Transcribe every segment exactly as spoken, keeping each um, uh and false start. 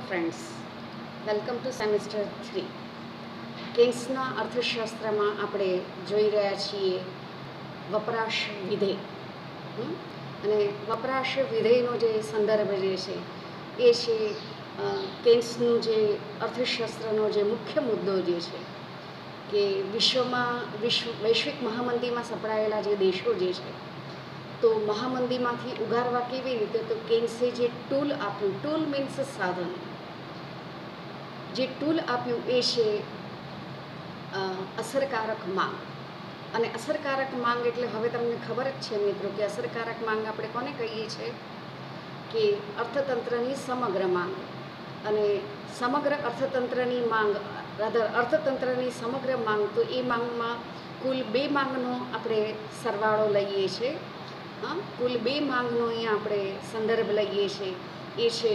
friends, welcome to semester three. કેન્સના અર્થશાસ્ત્રમાં આપણે જોઈ રહ્યા છીએ વપરાશ વિધેય અને વપરાશ વિધેયનો જે સંદર્ભ જે છે એ છે કેન્સનું જે અર્થશાસ્ત્રનો જે મુખ્ય મુદ્દો જે છે કે વિશ્વમાં વિશ્વ વૈશ્વિક મહામંદીમાં સપડાયેલા જે દેશો જે છે તો મહામંદીમાંથી ઉગારવા કેવી રીતે, તો કેન્સે જે ટૂલ આપ્યું, ટૂલ મીન્સ સાધન, જે ટૂલ આપ્યું એ છે અસરકારક માંગ. અને અસરકારક માંગ એટલે હવે તમને ખબર જ છે મિત્રો કે અસરકારક માંગ આપણે કોને કહીએ છીએ કે અર્થતંત્રની સમગ્ર માંગ. અને સમગ્ર અર્થતંત્રની માંગ રાધર અર્થતંત્રની સમગ્ર માંગ, તો એ માંગમાં કુલ બે માંગનો આપણે સરવાળો લઈએ છીએ. હા, કુલ બે માંગનો અહીંયા આપણે સંદર્ભ લઈએ છીએ. એ છે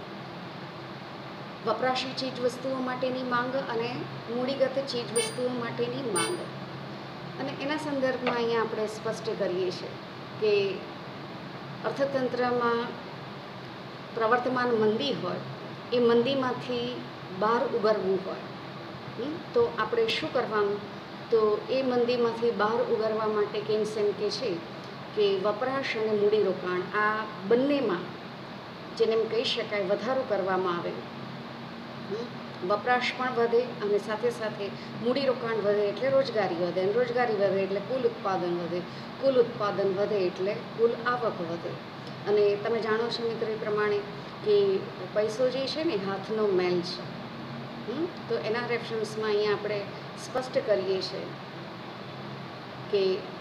વપરાશી ચીજ વસ્તુઓ માટેની માંગ અને મૂડીગત ચીજ વસ્તુઓ માટેની માંગ. અને એના સંદર્ભમાં અહીંયા આપણે સ્પષ્ટ કરીએ છીએ કે અર્થતંત્રમાં પ્રવર્તમાન મંદી હોય, એ મંદીમાંથી બહાર ઉગરવું હોય તો આપણે શું કરવાનું, તો એ મંદીમાંથી બહાર ઉગરવા માટે કેન્સ એમ કે છે કે વપરાશ અને મૂડીરોકાણ આ બંનેમાં જેને એમ કહી શકાય વધારો કરવામાં આવે. વપરાશ પણ વધે અને સાથે સાથે મૂડીરોકાણ વધે એટલે રોજગારી વધે, અને રોજગારી વધે એટલે કુલ ઉત્પાદન વધે, કુલ ઉત્પાદન વધે એટલે કુલ આવક વધે. અને તમે જાણો છો મિત્રો એ પ્રમાણે કે પૈસો જે છે ને હાથનો મેલ છે. તો એના રેફરન્સમાં અહીંયા આપણે સ્પષ્ટ કરીએ છીએ કે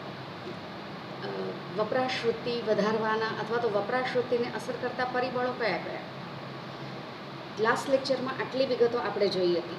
વપરાશ વૃત્તિ વધારવાના અથવા તો વપરાશ વૃત્તિને અસર કરતા પરિબળો કયા કયા. લાસ્ટ લેક્ચરમાં આટલી વિગતો આપણે જોઈ હતી.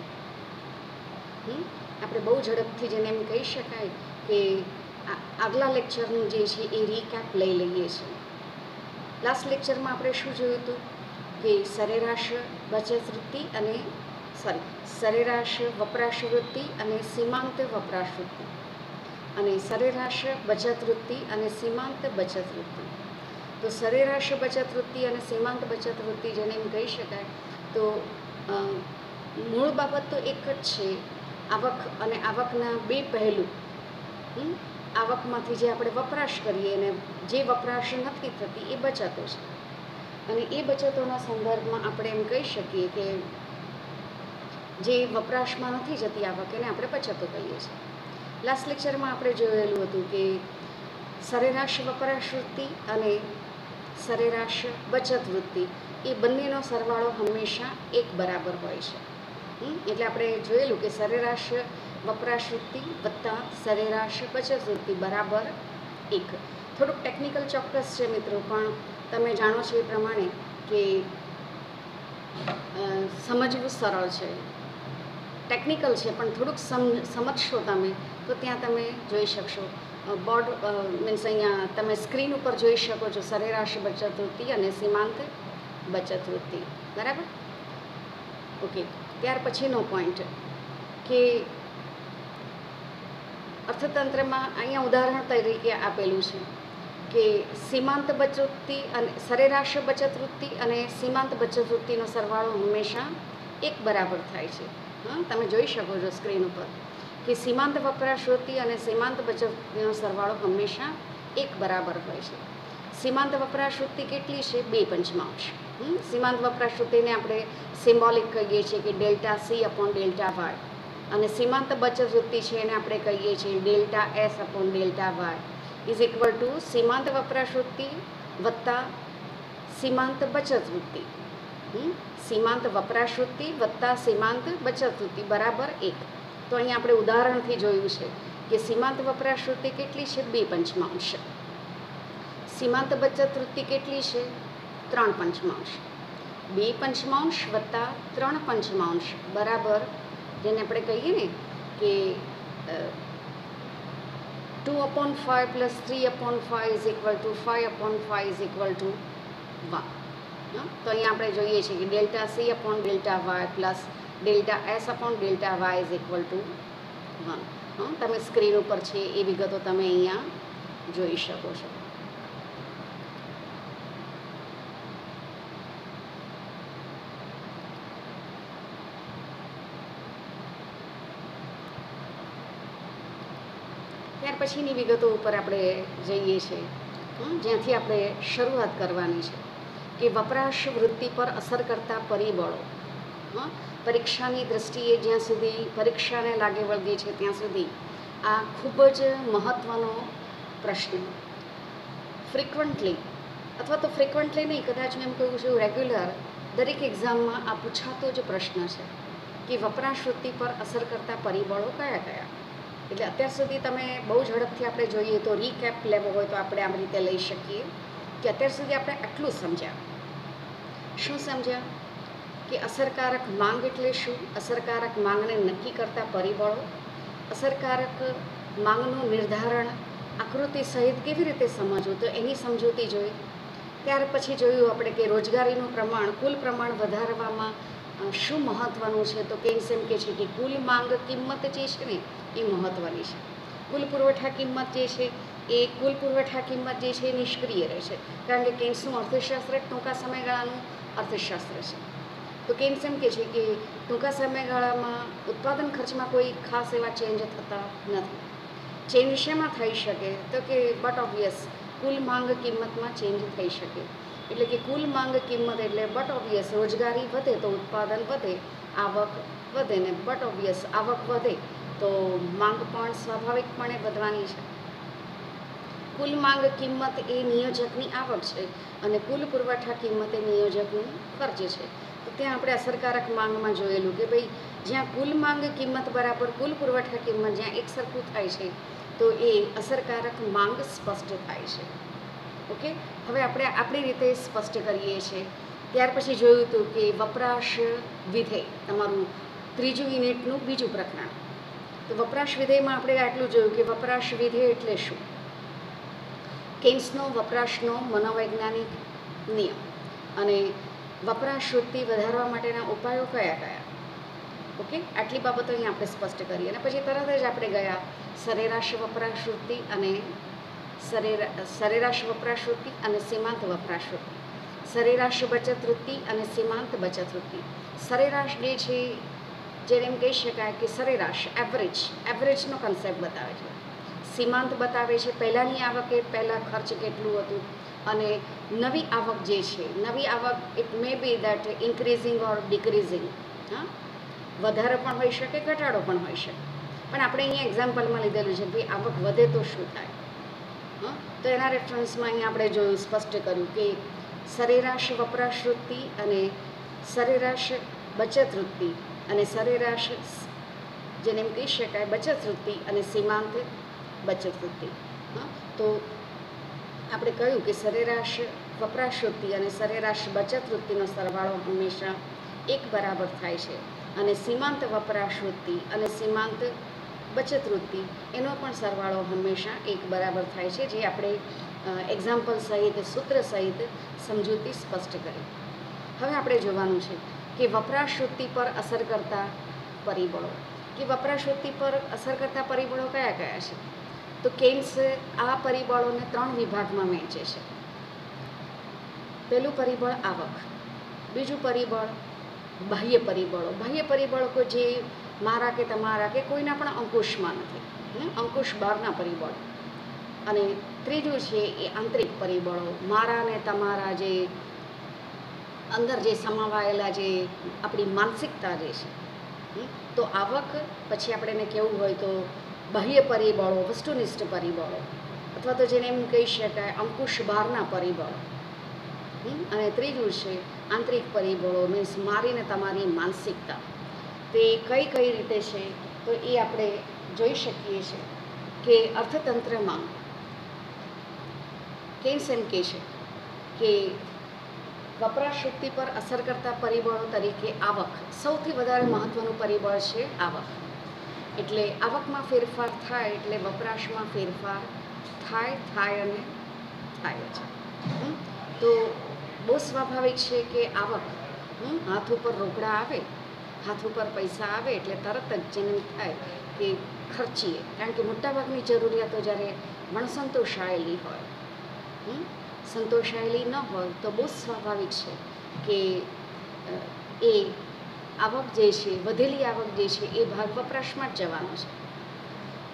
આપણે બહુ ઝડપથી જેને એમ કહી શકાય કે આગલા લેક્ચરનું જે છે એ રીકેપ લઈ લઈએ છીએ. લાસ્ટ લેક્ચરમાં આપણે શું જોયું હતું કે સરેરાશ બચત વૃત્તિ અને સોરી સરેરાશ વપરાશ વૃત્તિ અને સીમાંત વપરાશ વૃત્તિ, અને સરેરાશ બચત વૃત્તિ અને સીમાંત બચત વૃત્તિ. તો સરેરાશ બચત વૃત્તિ અને સીમાંત બચત વૃત્તિ જેને એમ કહી શકાય તો મૂળ બાબત તો એક જ છે, આવક અને આવકના બે પહેલું. આવકમાંથી જે આપણે વપરાશ કરીએ અને જે વપરાશ નથી થતી એ બચતો છે. અને એ બચતોના સંદર્ભમાં આપણે એમ કહી શકીએ કે જે વપરાશમાં નથી જતી આવક એને આપણે બચતો કહીએ છીએ. લાસ્ટ લેક્ચરમાં આપણે જોયેલું હતું કે સરેરાશ વપરાશ વૃત્તિ અને સરેરાશ બચત વૃત્તિ એ બંનેનો સરવાળો હંમેશા એક બરાબર હોય છે. એટલે આપણે જોયેલું કે સરેરાશ વપરાશ વૃત્તિ વત્તા સરેરાશ બચત વૃત્તિ બરાબર એક. થોડુંક ટેકનિકલ ચોક્કસ છે મિત્રો, પણ તમે જાણો છો એ પ્રમાણે કે સમજવું સરળ છે. ટેકનિકલ છે પણ થોડુંક સમ સમજશો તમે તો ત્યાં તમે જોઈ શકશો. બોર્ડ મીન્સ અહીંયા તમે સ્ક્રીન ઉપર જોઈ શકો છો સરેરાશ બચત વૃત્તિ અને સીમાંત બચત વૃત્તિ. બરાબર, ઓકે. ત્યાર પછીનો પોઈન્ટ કે અર્થતંત્રમાં અહીંયા ઉદાહરણ તરીકે આપેલું છે કે સીમાંત બચત વૃત્તિ અને સરેરાશ બચત વૃત્તિ અને સીમાંત બચત વૃત્તિનો સરવાળો હંમેશા એક બરાબર થાય છે. હા, તમે જોઈ શકો છો સ્ક્રીન ઉપર કે સીમાંત વપરાશ વૃત્તિ અને સીમાંત બચત વૃત્તિનો સરવાળો હંમેશા એક બરાબર હોય છે. સીમાંત વપરાશ વૃત્તિ કેટલી છે? બે પંચમાંશ. સીમાંત વપરાશ વૃત્તિને આપણે સિમ્બોલિક કહીએ છીએ કે delta C upon delta Y, અને સીમાંત બચત વૃત્તિ છે એને આપણે કહીએ છીએ delta S upon delta Y is equal to સીમાંત વપરાશ વૃત્તિ વત્તા સીમાંત બચત વૃત્તિ. સીમાંત વપરાશ વૃત્તિ વત્તા સીમાંત બચત વૃત્તિ બરાબર એક. તો અહીંયા આપણે ઉદાહરણથી જોયું છે કે સીમાંત વપરાશ વૃત્તિ કેટલી છે? બે પંચમાંશ. સીમાંત બચત વૃત્તિ કેટલી છે? ત્રણ પંચમાંશ. બે પંચમાંશ વત્તા ત્રણ પંચમાંશ બરાબર જેને આપણે કહીએ ને કે two upon five plus three upon five is equal to five upon five is equal to one. તો અહીંયા આપણે જોઈએ છીએ કે delta C upon delta Y plus delta S upon delta Y is equal to one. તમે screen ઉપર છે એ વિગતો તમે અહીંયા જોઈ શકો છો. ત્યાર પછીની વિગતો ઉપર આપણે જઈએ છીએ, જ્યાંથી આપણે શરૂઆત કરવાની છે કે વપરાશ વૃત્તિ પર અસર કરતા પરિબળો. પરીક્ષાની દૃષ્ટિએ જ્યાં સુધી પરીક્ષાને લાગે વળગે છે ત્યાં સુધી આ ખૂબ જ મહત્ત્વનો પ્રશ્ન ફ્રિકવન્ટલી, અથવા તો ફ્રિકવન્ટલી નહીં, કદાચ મેં એમ કહ્યું છું રેગ્યુલર દરેક એક્ઝામમાં આ પૂછાતો જ પ્રશ્ન છે કે વપરાશ વૃત્તિ પર અસર કરતા પરિબળો કયા કયા. એટલે અત્યાર સુધી તમે બહુ ઝડપથી આપણે જોઈએ તો રીકેપ લેવો હોય તો આપણે આમ રીતે લઈ શકીએ કે અત્યાર સુધી આપણે આટલું સમજ્યા. શું સમજ્યા? કે અસરકારક માંગ એટલે શું, અસરકારક માંગને નક્કી કરતા પરિબળો, અસરકારક માંગનું નિર્ધારણ આકૃતિ સહિત કેવી રીતે સમજવું, તો એની સમજૂતી જોઈ. ત્યાર પછી જોયું આપણે કે રોજગારીનું પ્રમાણ, કુલ પ્રમાણ વધારવામાં શું મહત્ત્વનું છે, તો કેન્સ એમ કે છે કે કુલ માંગ કિંમત જે છે ને એ મહત્ત્વની છે. કુલ પુરવઠા કિંમત જે છે એ કુલ પુરવઠા કિંમત જે છે એ નિષ્ક્રિય રહેશે, કારણ કે કેન્સનું અર્થશાસ્ત્ર ટૂંકા સમયગાળાનું અર્થશાસ્ત્ર છે. તો કેન્સ એમ કે છે કે ટૂંકા સમયગાળામાં ઉત્પાદન ખર્ચમાં કોઈ ખાસ એવા ચેન્જ થતા નથી. ચેન્જ શેમાં થઈ શકે, તો કે બટ ઓબ્વિયસ કુલ માંગ કિંમતમાં ચેન્જ થઈ શકે. એટલે કે કુલ માંગ કિંમત એટલે બટ ઓબ્વિયસ રોજગારી વધે તો ઉત્પાદન વધે, આવક વધે, ને બટ ઓબ્વિયસ આવક વધે તો માંગ પણ સ્વાભાવિકપણે વધવાની છે. કુલ માંગ કિંમત એ નિયોજકની આવક છે અને કુલ પુરવઠા કિંમત એ નિયોજકનું ખર્ચ છે. તો ત્યાં આપણે અસરકારક માંગમાં જોયેલું કે ભાઈ જ્યાં કુલ માંગ કિંમત બરાબર કુલ પુરવઠા કિંમત જ્યાં એક સરખું થાય છે તો એ અસરકારક માંગ સ્પષ્ટ થાય છે. ઓકે, હવે આપણે આપણી રીતે સ્પષ્ટ કરીએ છીએ. ત્યાર પછી જોયું હતું કે વપરાશ વિધેય, તમારું ત્રીજું યુનિટનું બીજું પ્રકરણ. તો વપરાશ વિધેયમાં આપણે આટલું જોયું કે વપરાશ વિધેય એટલે શું. કેન્સનો વપરાશનો મનોવૈજ્ઞાનિક નિયમ અને વપરાશ વૃત્તિ વધારવા માટેના ઉપાયો કયા કયા. ઓકે, આટલી બાબતો અહીં આપણે સ્પષ્ટ કરી અને પછી તરત જ આપણે ગયા સરેરાશ વપરાશ વૃત્તિ અને સરેરા સરેરાશ વપરાશ વૃત્તિ અને સીમાંત વપરાશ વૃત્તિ, સરેરાશ બચત વૃત્તિ અને સીમાંત બચત વૃત્તિ. સરેરાશ જે છે જેને એમ કહી શકાય કે સરેરાશ એવરેજ એવરેજનો કન્સેપ્ટ બતાવે છે. સીમાંત બતાવે છે પહેલાંની આવકે પહેલાં ખર્ચ કેટલું હતું અને નવી આવક જે છે, નવી આવક it may be that increasing or decreasing, હા, વધારો પણ હોઈ શકે, ઘટાડો પણ હોઈ શકે. પણ આપણે અહીંયા એક્ઝામ્પલમાં લીધેલું છે ભાઈ આવક વધે તો શું થાય. હા, તો એના રેફરન્સમાં અહીંયા આપણે જોયું, સ્પષ્ટ કર્યું કે સરેરાશ વપરાશ વૃત્તિ અને સરેરાશ બચત વૃત્તિ અને સરેરાશ જેને એમ કહી શકાય બચત વૃત્તિ અને સીમાંત બચત વૃત્તિ. હા, તો આપણે કહ્યું કે સરેરાશ વપરાશ વૃત્તિ અને સરેરાશ બચત વૃત્તિનો સરવાળો હંમેશા એક બરાબર થાય છે અને સીમાંત વપરાશ વૃત્તિ અને સીમાંત બચત વૃત્તિ એનો પણ સરવાળો હંમેશા એક બરાબર થાય છે, જે આપણે એક્ઝામ્પલ સહિત સૂત્ર સહિત સમજૂતી સ્પષ્ટ કરી. હવે આપણે જોવાનું છે કે વપરાશ વૃત્તિ પર અસર કરતા પરિબળો, કે વપરાશ વૃત્તિ પર અસર કરતા પરિબળો કયા કયા છે. તો કેન્સ આ પરિબળોને ત્રણ વિભાગમાં વહેંચે છે. પહેલું પરિબળ આવક, બીજું પરિબળ બાહ્ય પરિબળો. બાહ્ય પરિબળો કે જે મારા કે તમારા કે કોઈના પણ અંકુશમાં નથી, અંકુશ બહારના પરિબળો. અને ત્રીજું છે એ આંતરિક પરિબળો, મારા ને તમારા જે અંદર જે સમાવાયેલા જે આપણી માનસિકતા જે છે. તો આવક પછી આપણે એને કહેવું હોય તો બાહ્ય પરિબળો, વસ્તુનિષ્ઠ પરિબળો, અથવા તો જેને એમ કહી શકાય અંકુશ બહારના પરિબળો. અને ત્રીજું છે આંતરિક પરિબળો, મીન્સ મારી ને તમારી માનસિકતા. તે કઈ કઈ રીતે છે તો એ આપણે જોઈ શકીએ છીએ કે અર્થતંત્રમાં કેન્સ એમ કહે છે કે વપરાશ વૃત્તિ પર અસર કરતા પરિબળો તરીકે આવક સૌથી વધારે મહત્ત્વનું પરિબળ છે. આવક એટલે આવકમાં ફેરફાર થાય એટલે વપરાશમાં ફેરફાર થાય થાય અને થાય છે. તો બહુ સ્વાભાવિક છે કે આવક, હાથ ઉપર રોકડા આવે, હાથ ઉપર પૈસા આવે એટલે તરત જ જેને થાય કે ખર્ચીએ, કારણ કે મોટાભાગની જરૂરિયાતો જ્યારે વણસંતોષાયેલી હોય, સંતોષાયેલી ન હોય તો બહુ સ્વાભાવિક છે કે એ આવક જે છે, વધેલી આવક જે છે એ ભાગ વપરાશમાં જ જવાનો છે. તો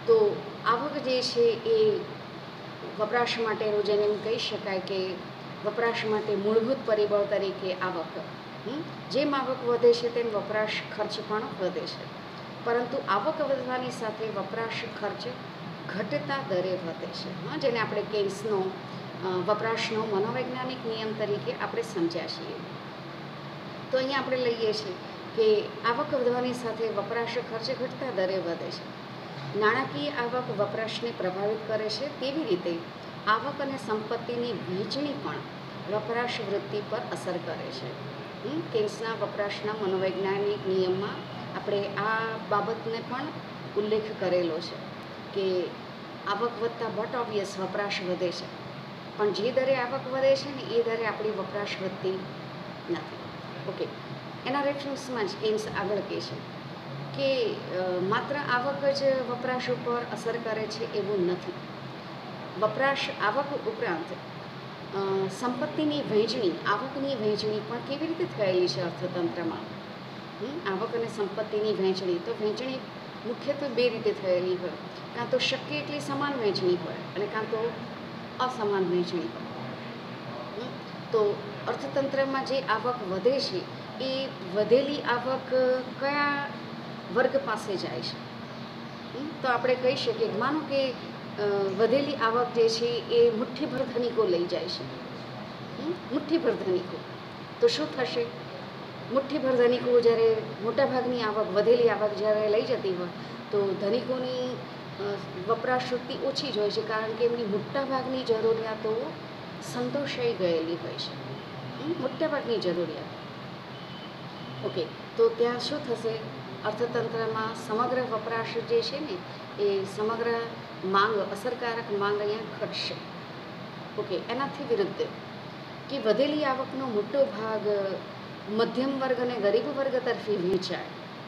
તો આવક જે છે એ વપરાશ માટેનું જેને એમ કહી શકાય કે વપરાશ માટે મૂળભૂત પરિબળ તરીકે આવક, જેમ આવક વધે છે તેમ વપરાશ ખર્ચ પણ વધે છે, પરંતુ આવક વધવાની સાથે વપરાશ ખર્ચ ઘટતા દરે વધે છે, જેને આપણે કેન્સનો વપરાશનો મનોવૈજ્ઞાનિક નિયમ તરીકે આપણે સમજ્યા છીએ. તો અહીંયા આપણે લઈએ છીએ કે આવક વધવાની સાથે વપરાશ ખર્ચ ઘટતા દરે વધે છે. નાણાકીય આવક વપરાશને પ્રભાવિત કરે છે, તેવી રીતે આવક અને સંપત્તિની વહેંચણી પણ વપરાશ વૃત્તિ પર અસર કરે છે. કેન્સના વપરાશના મનોવૈજ્ઞાનિક નિયમમાં આપણે આ બાબતને પણ ઉલ્લેખ કરેલો છે કે આવક વધતા બટ ઓબ્વિયસ વપરાશ વધે છે, પણ જે દરે આવક વધે છે ને એ દરે આપણી વપરાશ વધતી નથી. ઓકે, એના રેફરન્સમાં જ કેન્સ આગળ કહે છે કે માત્ર આવક જ વપરાશ ઉપર અસર કરે છે એવું નથી. વપરાશ આવક ઉપરાંત સંપત્તિની વહેંચણી, આવકની વહેંચણી પણ કેવી રીતે થયેલી છે અર્થતંત્રમાં. આવક અને સંપત્તિની વહેંચણી, તો વહેંચણી મુખ્યત્વે બે રીતે થયેલી હોય, કાં તો શક્ય એટલી સમાન વહેંચણી હોય અને કાં તો અસમાન વહેંચણી હોય. તો અર્થતંત્રમાં જે આવક વધે છે એ વધેલી આવક કયા વર્ગ પાસે જાય છે? તો આપણે કહી શકીએ, માનો કે વધેલી આવક જે છે એ મુઠ્ઠીભર ધનિકો લઈ જાય છે. મુઠ્ઠીભર ધનિકો, તો શું થશે? મુઠ્ઠીભર ધનિકો જ્યારે મોટાભાગની આવક, વધેલી આવક જ્યારે લઈ જતી હોય તો ધનિકોની વપરાશ વૃત્તિ ઓછી જ હોય છે, કારણ કે એમની મોટાભાગની જરૂરિયાતો સંતોષાઈ ગયેલી હોય છે. મોટાભાગની જરૂરિયાત. ઓકે, તો ત્યાં શું થશે? અર્થતંત્રમાં સમગ્ર વપરાશ જે છે ને એ સમગ્ર માંગ, અસરકારક માંગ અહીંયા ઘટશે. ઓકે, એનાથી વિરુદ્ધ કે વધેલી આવકનો મોટો ભાગ મધ્યમ વર્ગ અને ગરીબ વર્ગ તરફી વહેંચાય.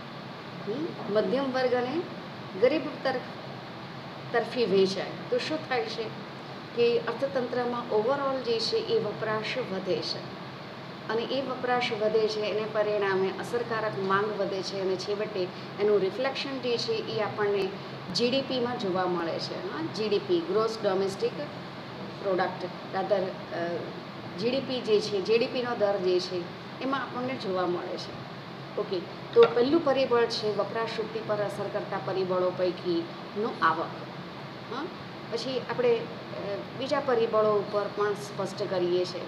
મધ્યમ વર્ગ અને ગરીબ તરફ તરફી વહેંચાય તો શું થાય છે કે અર્થતંત્રમાં ઓવરઓલ જે છે એ વપરાશ વધે છે, અને એ વપરાશ વધે છે એને પરિણામે અસરકારક માંગ વધે છે, અને છેવટે એનું રિફ્લેક્શન જે છે એ આપણને જીડીપીમાં જોવા મળે છે. હા, GDP, gross domestic product, rather GDP જે છે, જીડીપીનો દર જે છે એમાં આપણને જોવા મળે છે. ઓકે, તો પહેલું પરિબળ છે વપરાશ વૃત્તિ પર અસર કરતા પરિબળો પૈકીનો આવક. હા, પછી આપણે બીજા પરિબળો ઉપર પણ સ્પષ્ટ કરીએ છીએ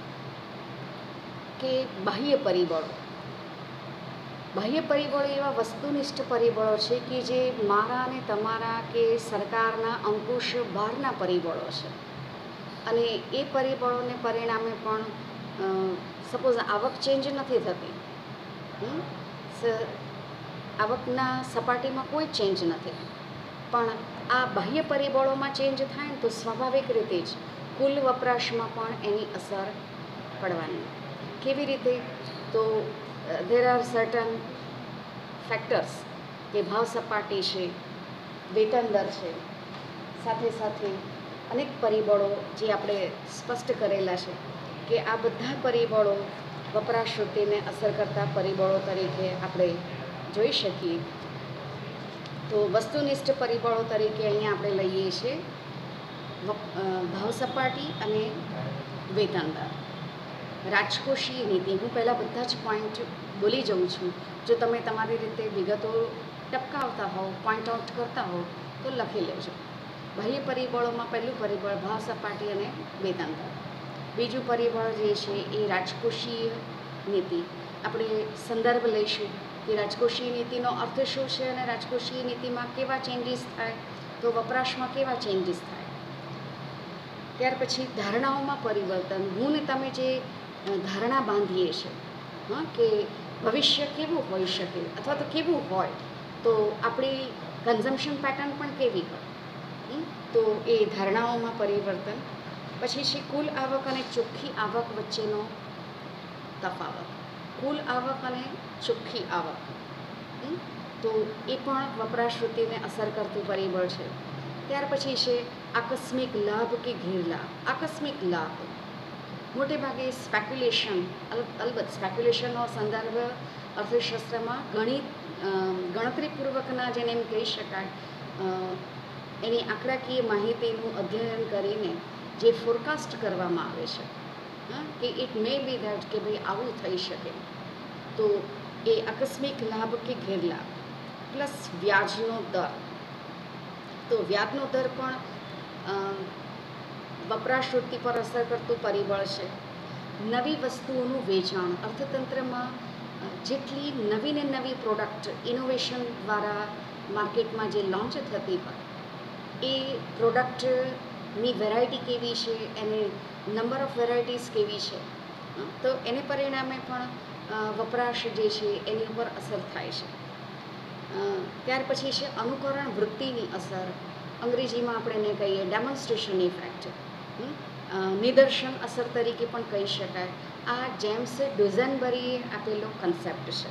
કે બાહ્ય પરિબળો. બાહ્ય પરિબળો એવા વસ્તુનિષ્ઠ પરિબળો છે કે જે મારા અને તમારા કે સરકારના અંકુશ બહારના પરિબળો છે, અને એ પરિબળોને પરિણામે પણ સપોઝ આવક ચેન્જ નથી થતી, આવકના સપાટીમાં કોઈ ચેન્જ નથી, પણ આ બાહ્ય પરિબળોમાં ચેન્જ થાય ને તો સ્વાભાવિક રીતે જ કુલ વપરાશમાં પણ એની અસર પડવાની. કેવી રીતે? તો ધેર આર સર્ટન ફેક્ટર્સ કે ભાવ સપાટી છે, વેતન દર છે, સાથે સાથે અનેક પરિબળો જે આપણે સ્પષ્ટ કરેલા છે કે આ બધા પરિબળો વપરાશ વૃત્તિને અસર કરતા પરિબળો તરીકે આપણે જોઈ શકીએ. તો વસ્તુનિષ્ઠ પરિબળો તરીકે અહીંયા આપણે લઈએ છીએ ભાવ સપાટી અને વેતન દર. રાજકોષીય નીતિ, હું પહેલાં બધા જ પોઈન્ટ બોલી જાઉં છું, જો તમે તમારી રીતે વિગતો ટપકાવતા હોવ, પોઈન્ટ આઉટ કરતા હોવ તો લખી લેજો. બાહ્ય પરિબળોમાં પહેલું પરિબળ ભાવ સપાટી અને વેતન દર. બીજું પરિબળ જે છે એ રાજકોષીય નીતિ. આપણે સંદર્ભ લઈશું કે રાજકોષીય નીતિનો અર્થ શું છે અને રાજકોષીય નીતિમાં કેવા ચેન્જીસ થાય, તો વપરાશમાં કેવા ચેન્જીસ થાય. ત્યાર પછી ધારણાઓમાં પરિવર્તન. હું ને તમે જે ધારણા બાંધીએ છીએ, હા, કે ભવિષ્ય કેવું હોઈ શકે અથવા તો કેવું હોય, તો આપણી કન્ઝમ્પશન પેટર્ન પણ કેવી હોય, તો એ ધારણાઓમાં પરિવર્તન. પછી છે કુલ આવક અને ચોખ્ખી આવક વચ્ચેનો તફાવત. કુલ આવક અને ચોખ્ખી આવક, તો એ પણ વપરાશ વૃત્તિને અસર કરતું પરિબળ છે. ત્યાર પછી છે આકસ્મિક લાભ કે ગેરલાભ. આકસ્મિક લાભ મોટે ભાગે સ્પેક્યુલેશન, અલબત્ત સ્પેક્યુલેશનનો સંદર્ભ અર્થશાસ્ત્રમાં ગણિત ગણતરીપૂર્વકના જેને એમ કહી શકાય એની આંકડાકીય માહિતીનું અધ્યયન કરીને જે ફોરકાસ્ટ કરવામાં આવે છે, હા, કે ઇટ મે બી ધેટ કે ભાઈ આવું થઈ શકે, તો એ આકસ્મિક લાભ કે ગેરલાભ પ્લસ વ્યાજનો દર, તો વ્યાજનો દર પણ વપરાશ વૃત્તિ પર અસર કરતું પરિબળ છે. નવી વસ્તુઓનું વેચાણ, અર્થતંત્રમાં જેટલી નવી ને નવી પ્રોડક્ટ ઇનોવેશન દ્વારા માર્કેટમાં જે લોન્ચ થતી હોય, એ પ્રોડક્ટની વેરાયટી કેવી છે, એને નંબર ઓફ વેરાયટીઝ કેવી છે, તો એને પરિણામે પણ વપરાશ જે છે એની ઉપર અસર થાય છે. ત્યાર પછી છે અનુકરણ વૃત્તિની અસર, અંગ્રેજીમાં આપણે એને કહીએ ડેમોન્સ્ટ્રેશન ઇફેક્ટ, નિદર્શન અસર તરીકે પણ કહી શકાય. આ જેમ્સ ડુઝનબરીએ આપેલો કન્સેપ્ટ છે.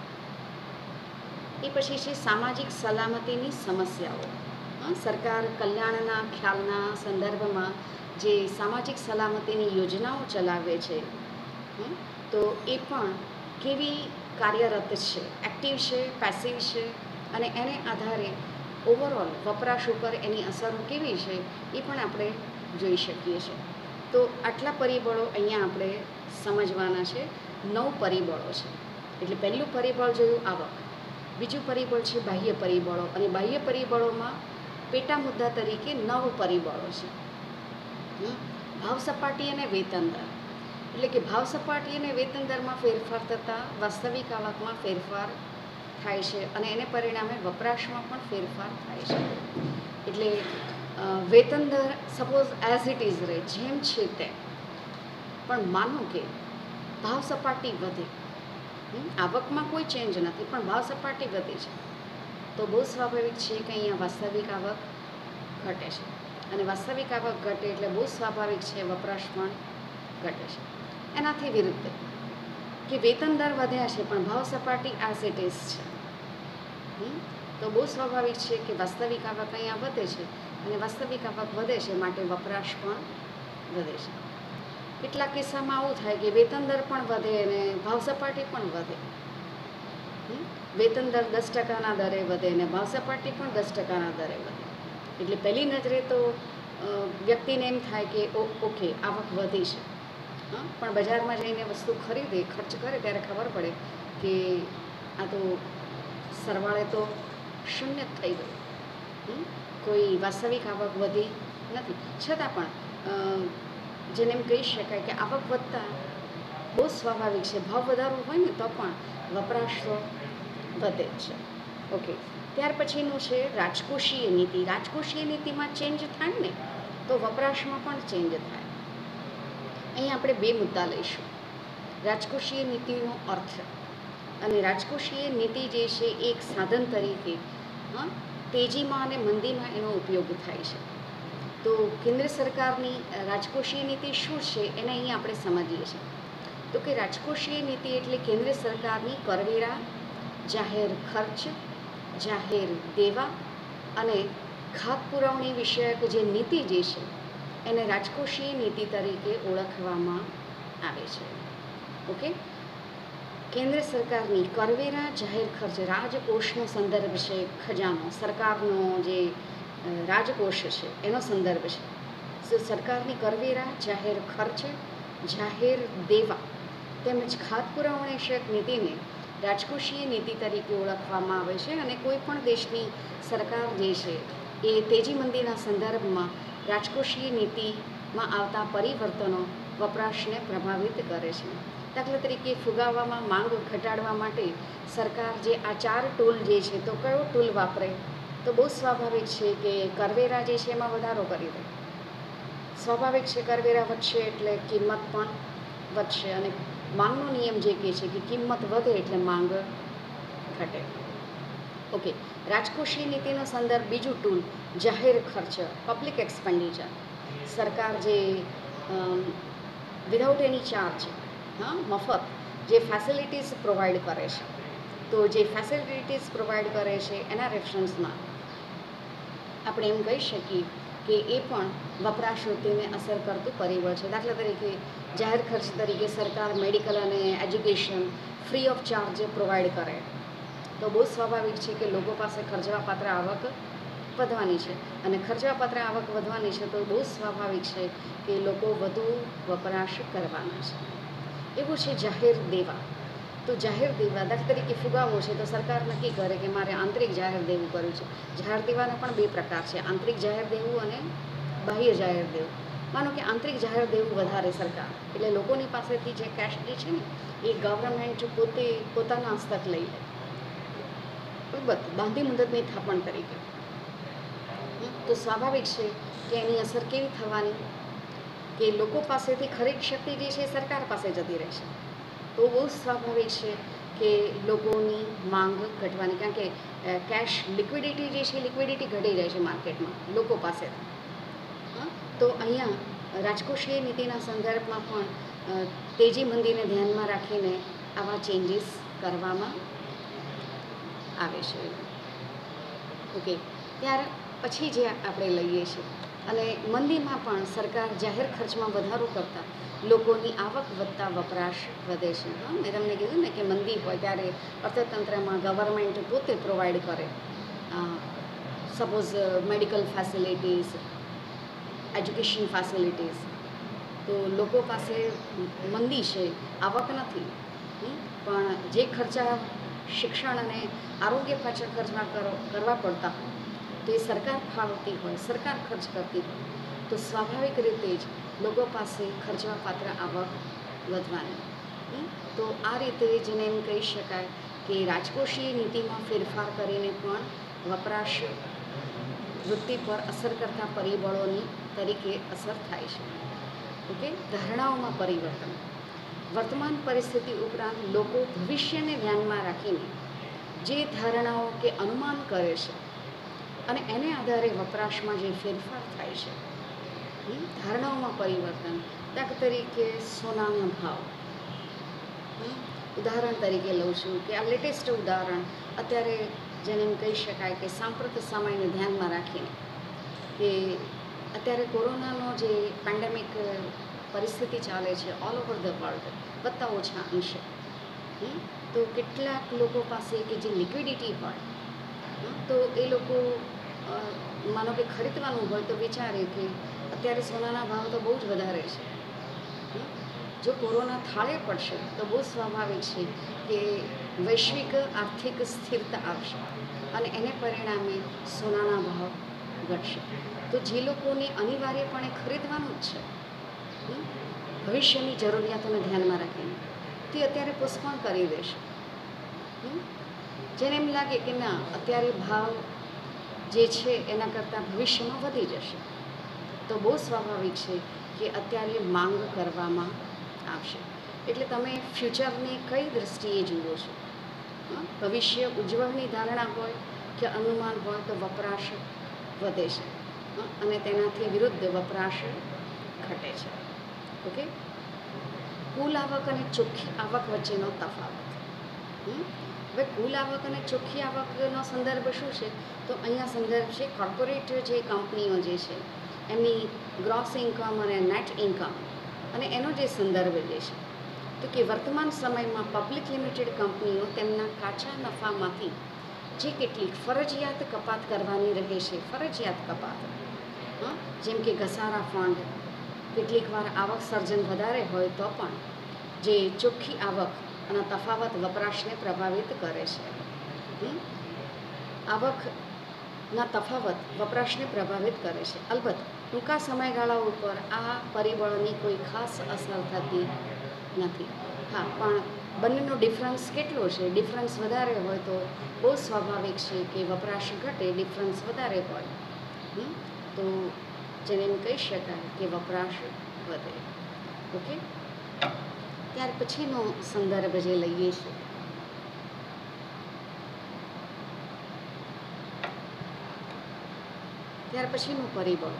એ પછી છે સામાજિક સલામતીની સમસ્યાઓ. સરકાર કલ્યાણના ખ્યાલના સંદર્ભમાં જે સામાજિક સલામતીની યોજનાઓ ચલાવે છે, તો એ પણ કેવી કાર્યરત છે, એક્ટિવ છે, પેસિવ છે, અને એને આધારે ઓવરઓલ વપરાશ ઉપર એની અસરો કેવી છે એ પણ આપણે જોઈ શકીએ છીએ. તો આટલા પરિબળો અહીંયા આપણે સમજવાના છે. નવ પરિબળો છે. એટલે પહેલું પરિબળ જોયું આવક, બીજું પરિબળ છે બાહ્ય પરિબળો, અને બાહ્ય પરિબળોમાં પેટા મુદ્દા તરીકે નવ પરિબળો છે. ભાવ સપાટી અને વેતન દર, એટલે કે ભાવ સપાટી અને વેતન દરમાં ફેરફાર થતાં વાસ્તવિક આવકમાં ફેરફાર થાય છે, અને એને પરિણામે વપરાશમાં પણ ફેરફાર થાય છે. એટલે વેતન દર સપોઝ એઝ ઇટ ઇઝ રહે, જેમ છે તેમ, પણ માનો કે ભાવ સપાટી વધે, આવકમાં કોઈ ચેન્જ નથી પણ ભાવ સપાટી વધે છે, તો બહુ સ્વાભાવિક છે કે અહીંયા વાસ્તવિક આવક ઘટે છે, અને વાસ્તવિક આવક ઘટે એટલે બહુ સ્વાભાવિક છે વપરાશ પણ ઘટે છે. એનાથી વિરુદ્ધ કે વેતન દર વધ્યા છે પણ ભાવ સપાટી એઝ ઇટ ઇઝ છે, તો બહુ સ્વાભાવિક છે કે વાસ્તવિક આવક અહીંયા વધે છે, અને વાસ્તવિક આવક વધે છે માટે વપરાશ પણ વધે છે. કેટલાક કિસ્સામાં આવું થાય કે વેતન દર પણ વધે અને ભાવ સપાટી પણ વધે. વેતન દર દસ ટકાના દરે વધે અને ભાવ સપાટી પણ દસ ટકાના દરે વધે. એટલે પહેલી નજરે તો વ્યક્તિને એમ થાય કે ઓકે આવક વધી છે, પણ બજારમાં જઈને વસ્તુ ખરીદે, ખર્ચ કરે ત્યારે ખબર પડે કે આ તો સરવાળે તો શૂન્ય જ થઈ ગયું, કોઈ વાસ્તવિક આવક વધી નથી. છતાં પણ જેને એમ કહી શકાય કે આવક વધતા બહુ સ્વાભાવિક છે, ભાવ વધારો હોય ને તો પણ વપરાશ તો વધે જ છે. ઓકે, ત્યાર પછીનું છે રાજકોષીય નીતિ. રાજકોષીય નીતિમાં ચેન્જ થાય ને તો વપરાશમાં પણ ચેન્જ થાય. અહીં આપણે બે મુદ્દા લઈશું, રાજકોષીય નીતિનો અર્થ, અને રાજકોષીય નીતિ જે છે એક સાધન તરીકે હા તેજીમાં અને મંદીમાં એનો ઉપયોગ થાય છે. તો કેન્દ્ર સરકારની રાજકોષીય નીતિ શું છે એને અહીં આપણે સમજીએ છીએ. તો કે રાજકોષીય નીતિ એટલે કેન્દ્ર સરકારની કરવેરા, જાહેર ખર્ચ, જાહેર દેવા અને ખાત પુરવણી વિષયક જે નીતિ જે છે એને રાજકોષીય નીતિ તરીકે ઓળખવામાં આવે છે. ઓકે, કેન્દ્ર સરકારની કરવેરા, જાહેર ખર્ચ, રાજકોષનો સંદર્ભ છે, ખજાનો સરકારનો જે રાજકોષ છે એનો સંદર્ભ છે. તો સરકારની કરવેરા, જાહેર ખર્ચ, જાહેર દેવા તેમજ ખાત પુરવણી વિષયક નીતિને રાજકોષીય નીતિ તરીકે ઓળખવામાં આવે છે. અને કોઈ પણ દેશની સરકાર જે છે એ તેજી મંદીના સંદર્ભમાં રાજકોષીય નીતિમાં આવતા પરિવર્તનો વપરાશને પ્રભાવિત કરે છે. દાખલા તરીકે ફુગાવામાં માંગ ઘટાડવા માટે સરકાર જે આ ચાર ટૂલ જે છે તો કયો ટૂલ વાપરે, તો બહુ સ્વાભાવિક છે કે કરવેરા જે છે એમાં વધારો કરી દે. સ્વાભાવિક છે કરવેરા વધશે એટલે કિંમત પણ વધશે, અને માંગનો નિયમ જે કહે છે કે કિંમત વધે એટલે માંગ ઘટે. ઓકે, રાજકોષીય નીતિનો સંદર્ભ બીજું ટૂલ જાહેર ખર્ચ, પબ્લિક એક્સપેન્ડિચર. સરકાર જે વિધાઉટ એની ચાર્જ હા મફત જે ફેસિલિટીઝ પ્રોવાઈડ કરે છે, તો જે ફેસિલિટીઝ પ્રોવાઈડ કરે છે એના રેફરન્સમાં આપણે એમ કહી શકીએ કે એ પણ વપરાશ વૃત્તિને અસર કરતું પરિબળ છે. દાખલા તરીકે જાહેર ખર્ચ તરીકે સરકાર મેડિકલ અને education free of charge provide કરે, તો બહુ સ્વાભાવિક છે કે લોકો પાસે ખર્ચવા પાત્ર આવક વધવાની છે અને ખર્ચવાપાત્ર આવક વધવાની છે, તો બહુ સ્વાભાવિક છે કે લોકો વધુ વપરાશ કરવાના છે. એવું છે જાહેર દેવા. તો જાહેર દેવા દાખલા તરીકે ફુગાવો છે, તો સરકાર નક્કી કરે કે મારે આંતરિક જાહેર દેવું કરવું છે. જાહેર દેવાના પણ બે પ્રકાર છે, આંતરિક જાહેર દેવું અને બાહ્ય જાહેર દેવું. માનો કે આંતરિક જાહેર દેવું વધારે સરકાર, એટલે લોકોની પાસેથી જે કેશ જે છે ને એ ગવર્મેન્ટ પોતે પોતાના હસ્તક લઈ લે, બરાબર, બાંધી મુદતની થાપણ તરીકે. તો સ્વાભાવિક છે કે એની અસર કેવી થવાની કે લોકો પાસેથી ખરીદ શક્તિ જે છે એ સરકાર પાસે જતી રહેશે. તો બહુ સ્વાભાવિક છે કે લોકોની માંગ ઘટવાની, કારણ કે કેશ લિક્વિડિટી જે છે લિક્વિડિટી ઘટી જાય છે માર્કેટમાં લોકો પાસે. તો અહીંયા રાજકોષીય નીતિના સંદર્ભમાં પણ તેજી મંદીને ધ્યાનમાં રાખીને આવા ચેન્જીસ કરવામાં આવે છે. ઓકે, ત્યાર પછી જે આપણે લઈએ છીએ અને મંદીમાં પણ સરકાર જાહેર ખર્ચમાં વધારો કરતાં લોકોની આવક વધતા વપરાશ વધે છે. હા, મેં તમને કીધું ને કે મંદી હોય ત્યારે અર્થતંત્રમાં ગવર્મેન્ટ પોતે પ્રોવાઈડ કરે, suppose medical facilities, education facilities. તો લોકો પાસે મંદી છે, આવક નથી, પણ જે ખર્ચા શિક્ષણ અને આરોગ્ય પાછળ ખર્ચવા કરવા પડતા હોય તો એ સરકાર ફાળવતી હોય, સરકાર ખર્ચ કરતી હોય, તો સ્વાભાવિક રીતે જ લોકો પાસે ખર્ચવા પાત્ર આવક વધવાની. તો આ રીતે જેને એમ કહી શકાય કે રાજકોષીય નીતિમાં ફેરફાર કરીને પણ વપરાશ વૃત્તિ પર અસર કરતા પરિબળોની તરીકે અસર થાય છે. ઓકે, ધારણાઓમાં પરિવર્તન. વર્તમાન પરિસ્થિતિ ઉપરાંત લોકો ભવિષ્યને ધ્યાનમાં રાખીને જે ધારણાઓ કે અનુમાન કરે છે અને એને આધારે વપરાશમાં જે ફેરફાર થાય છે, ધારણાઓમાં પરિવર્તન. દાખલા તરીકે સોનાના ભાવ, ઉદાહરણ તરીકે લઉં છું કે આ લેટેસ્ટ ઉદાહરણ અત્યારે જેને એમ કહી શકાય કે સાંપ્રત સમયને ધ્યાનમાં રાખીને કે અત્યારે કોરોનાનો જે પેન્ડેમિક પરિસ્થિતિ ચાલે છે ઓલ ઓવર ધ વર્લ્ડ વધતા ઓછા અંશે, તો કેટલાક લોકો પાસે કે જે લિક્વિડિટી હોય, તો એ લોકો માનો કે ખરીદવાનું હોય તો વિચારે કે અત્યારે સોનાના ભાવ તો બહુ જ વધારે છે, જો કોરોના થાળે પડશે તો બહુ સ્વાભાવિક છે કે વૈશ્વિક આર્થિક સ્થિરતા આવશે અને એને પરિણામે સોનાના ભાવ ઘટશે. તો જે લોકોને અનિવાર્યપણે ખરીદવાનું જ છે ભવિષ્યની જરૂરિયાતોને ધ્યાનમાં રાખીને, તે અત્યારે પોસ્ટપોન કરી દેશે. જેને એમ લાગે કે ના અત્યારે ભાવ જે છે એના કરતાં ભવિષ્યમાં વધી જશે, તો બહુ સ્વાભાવિક છે કે અત્યારે માંગ કરવામાં આવશે. એટલે તમે ફ્યુચરની કઈ દૃષ્ટિએ જુઓ છો? ભવિષ્ય ઉજ્જવળની ધારણા હોય કે અનુમાન હોય તો વપરાશ વધે છે અને તેનાથી વિરુદ્ધ વપરાશ ઘટે છે. ઓકે, કુલ આવક અને ચોખ્ખી આવક વચ્ચેનો તફાવત. હવે કુલ આવક અને ચોખ્ખી આવકનો સંદર્ભ શું છે? તો અહીંયા સંદર્ભ છે કોર્પોરેટ જે કંપનીઓ જે છે એમની ગ્રોસ ઇન્કમ અને નેટ ઇન્કમ, અને એનો જે સંદર્ભ જે છે તો કે વર્તમાન સમયમાં પબ્લિક લિમિટેડ કંપનીઓ તેમના કાચા નફામાંથી જે કેટલીક ફરજિયાત કપાત કરવાની રહે છે, ફરજિયાત કપાત, જેમ કે ઘસારા ફંડ, કેટલીક વાર આવક સર્જન વધારે હોય તો પણ જે ચોખ્ખી આવક અને તફાવત વપરાશને પ્રભાવિત કરે છે. આવકના તફાવત વપરાશને પ્રભાવિત કરે છે. અલબત્ત ટૂંકા સમયગાળા ઉપર આ પરિબળોની કોઈ ખાસ અસર થતી નથી. હા, પણ બંનેનો ડિફરન્સ કેટલો છે? ડિફરન્સ વધારે હોય તો બહુ સ્વાભાવિક છે કે વપરાશ ઘટે, ડિફરન્સ વધારે હોય તો જેને એમ કહી શકાય કે વપરાશ વધે. ઓકે, ત્યાર પછીનો સંદર્ભ જે લઈએ છીએ ત્યાર પછીનું પરિબળ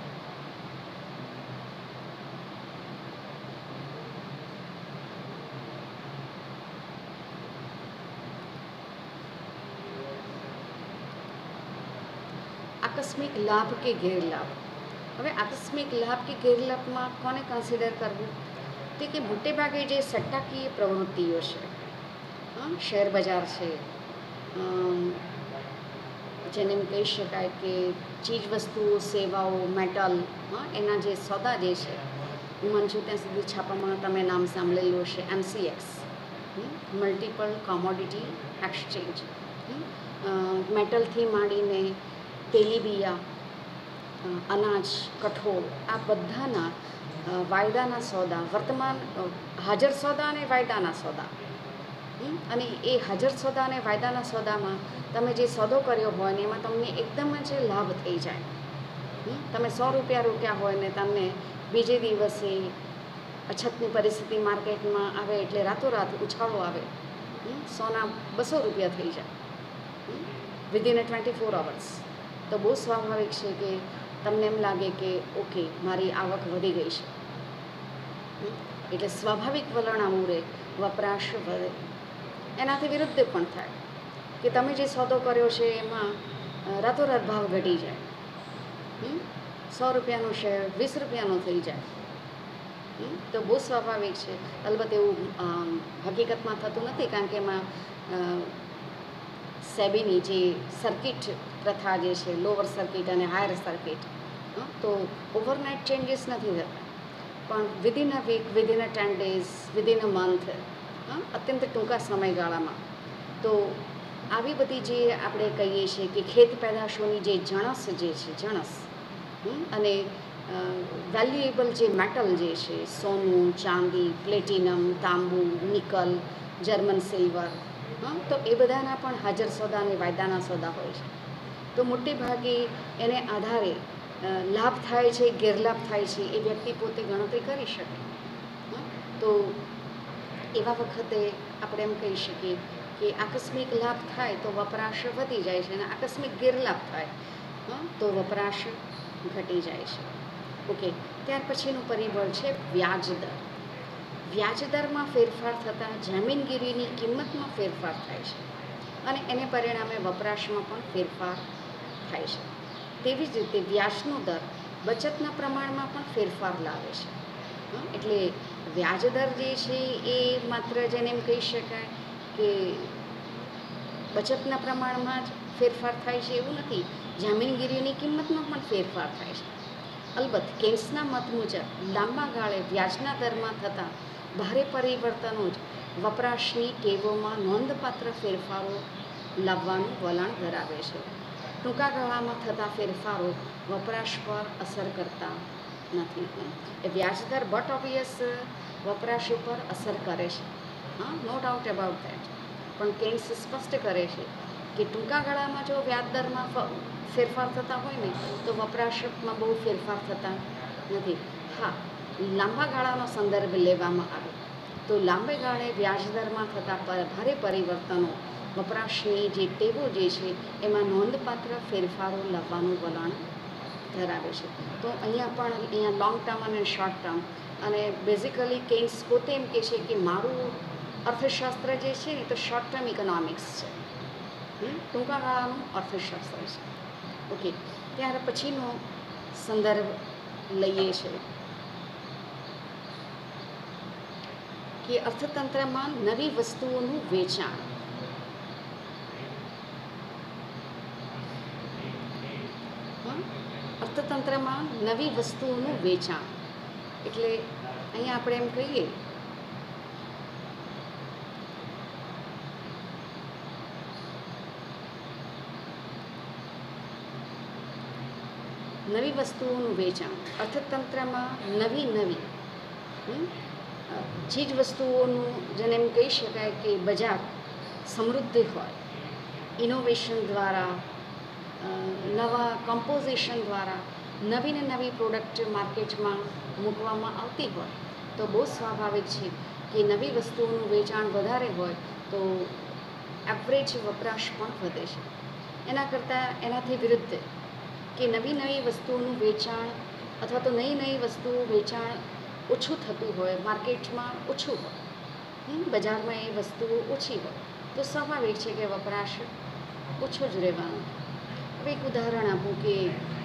આકસ્મિક લાભ કે ગેરલાભ. હવે આકસ્મિક લાભ કે ગેરલાભમાં કોને કન્સિડર કરવું? તે કે મોટે ભાગે જે સટ્ટાકીય પ્રવૃત્તિઓ છે, શેર બજાર છે, જેને એમ કહી શકાય કે ચીજ વસ્તુઓ, સેવાઓ, મેટલ, હા, એના જે સોદા જે છે, હું માનું છું ત્યાં સુધી છાપામાં તમે નામ સાંભળેલું હશે, એમસીએક્સ, મલ્ટિપલ કોમોડિટી એક્સચેન્જ. મેટલથી માંડીને તેલીબિયા, અનાજ, કઠોળ, આ બધાના વાયદાના સોદા, વર્તમાન હાજર સોદા અને વાયદાના સોદા. અને એ હાજર સોદા અને વાયદાના સોદામાં તમે જે સોદો કર્યો હોય ને એમાં તમને એકદમ જ લાભ થઈ જાય. તમે સો રૂપિયા રોક્યા હોય ને તમને બીજે દિવસે અછતની પરિસ્થિતિ માર્કેટમાં આવે એટલે રાતોરાત ઉછાળો આવે, સોના બસો રૂપિયા થઈ જાય within a twenty four hours. તો બહુ સ્વાભાવિક છે કે તમને એમ લાગે કે ઓકે, મારી આવક વધી ગઈ છે. એટલે સ્વાભાવિક વલણ આવું રહે, વપરાશ વધે. એનાથી વિરુદ્ધ પણ થાય કે તમે જે સોદો કર્યો છે એમાં રાતોરાત ભાવ ઘટી જાય, સો રૂપિયાનો શેર વીસ રૂપિયાનો થઈ જાય. તો બહુ સ્વાભાવિક છે. અલબત્ત એવું હકીકતમાં થતું નથી, કારણ કે એમાં સેબીની જે સર્કિટ પ્રથા જે છે, લોઅર સર્કિટ અને હાયર સર્કિટ, તો ઓવરનાઇટ ચેન્જીસ નથી થતા, પણ within a week, within a ten days, within a month, અત્યંત ટૂંકા સમયગાળામાં. તો આવી બધી જે આપણે કહીએ છીએ કે ખેત પેદાશોની જે જણસ જે છે, જણસ અને વેલ્યુએબલ જે મેટલ જે છે, સોનું, ચાંદી, પ્લેટિનમ, તાંબુ, નિકલ, જર્મન સિલ્વર, તો એ બધાના પણ હાજર સોદા અને વાયદાના સોદા હોય છે. તો મોટે ભાગે એને આધારે લાભ થાય છે, ગેરલાભ થાય છે, એ વ્યક્તિ પોતે ગણતરી કરી શકે. તો એવા વખતે આપણે એમ કહી શકીએ કે આકસ્મિક લાભ થાય તો વપરાશ વધી જાય છે, અને આકસ્મિક ગેરલાભ થાય તો વપરાશ ઘટી જાય છે. ઓકે, ત્યાર પછીનું પરિબળ છે વ્યાજ દર. વ્યાજ દરમાં ફેરફાર થતાં જામીનગીરીની કિંમતમાં ફેરફાર થાય છે, અને એને પરિણામે વપરાશમાં પણ ફેરફાર થાય છે. તેવી જ રીતે વ્યાજનો દર બચતના પ્રમાણમાં પણ ફેરફાર લાવે છે. એટલે વ્યાજ દર જે છે એ માત્ર જેને એમ કહી શકાય કે બચતના પ્રમાણમાં જ ફેરફાર થાય છે એવું નથી, જામીનગીરીની કિંમતમાં પણ ફેરફાર થાય છે. અલબત્ત કેન્સના મત મુજબ લાંબા ગાળે વ્યાજના દરમાં થતા ભારે પરિવર્તનો જ વપરાશની ટેવોમાં નોંધપાત્ર ફેરફારો લાવવાનું વલણ ધરાવે છે. ટૂંકા ગાળામાં થતા ફેરફારો વપરાશ પર અસર કરતા નથી. એ વ્યાજદર બટ ઓબ્વિયસ વપરાશ ઉપર અસર કરે છે, હા, નો ડાઉટ અબાઉટ ધેટ. પણ કેન્સ સ્પષ્ટ કરે છે કે ટૂંકા ગાળામાં જો વ્યાજ દરમાં ફેરફાર થતા હોય ને તો વપરાશમાં બહુ ફેરફાર થતા નથી. હા, લાંબા ગાળાનો સંદર્ભ લેવામાં આવે તો લાંબે ગાળે વ્યાજદરમાં થતા ભારે પરિવર્તનો વપરાશની જે ટેવો જે છે એમાં નોંધપાત્ર ફેરફારો લાવવાનું વલણ ધરાવે છે. તો અહીંયા પણ અહીંયા લોંગ ટર્મ અને શોર્ટ ટર્મ, અને બેઝિકલી કેન્સ પોતે એમ કહે છે કે મારું અર્થશાસ્ત્ર જે છે ને તો શોર્ટ ટર્મ ઇકોનોમિક્સ છે, ટૂંકા ગાળાનું અર્થશાસ્ત્ર છે. ઓકે, ત્યાર પછીનો સંદર્ભ લઈએ છે કે અર્થતંત્રમાં નવી વસ્તુઓનું વેચાણ. અર્થતંત્રમાં નવી વસ્તુઓનું વેચાણ એટલે અહીંયા આપણે એમ કહીએ નવી વસ્તુઓનું વેચાણ. અર્થતંત્રમાં નવી નવી ચીજ વસ્તુઓનું જેને એમ કહી શકાય કે બજાર સમૃદ્ધ હોય, ઇનોવેશન દ્વારા, નવા કમ્પોઝિશન દ્વારા નવી ને નવી પ્રોડક્ટ માર્કેટમાં મૂકવામાં આવતી હોય તો બહુ સ્વાભાવિક છે કે નવી વસ્તુઓનું વેચાણ વધારે હોય તો એવરેજ વપરાશ પણ વધે છે. એના કરતાં એનાથી વિરુદ્ધ કે નવી નવી વસ્તુઓનું વેચાણ અથવા તો નવી નવી વસ્તુઓ વેચાણ ઓછું થતું હોય, માર્કેટમાં ઓછું હોય, બજારમાં એ વસ્તુઓ ઓછી હોય તો સ્વાભાવિક છે કે વપરાશ ઓછો જ રહેવાનો. હવે એક ઉદાહરણ આપું કે